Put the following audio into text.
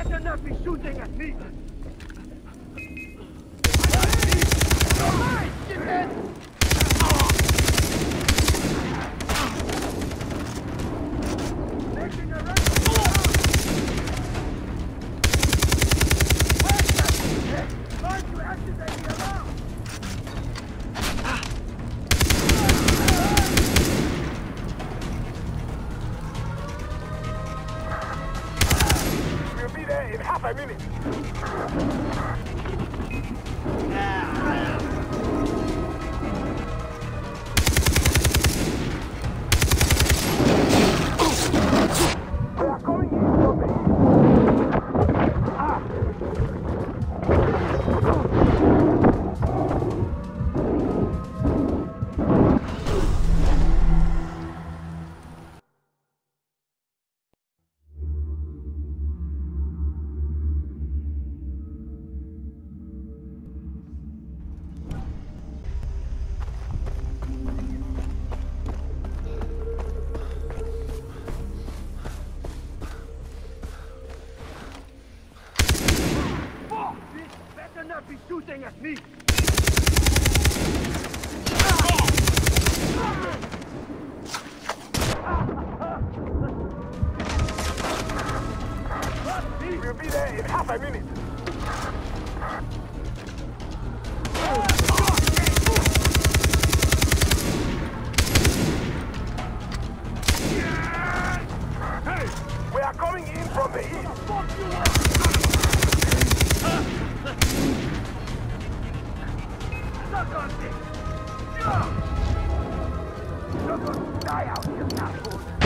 better not be shooting at me! Alright, shithead! Making a run! Trying to activate the alarm! We'll be there in half a minute. They are coming in from the Better not be shooting at me! We'll be there in half a minute. Hey! We are coming in from the east. Suck on this! You're gonna die out here, asshole!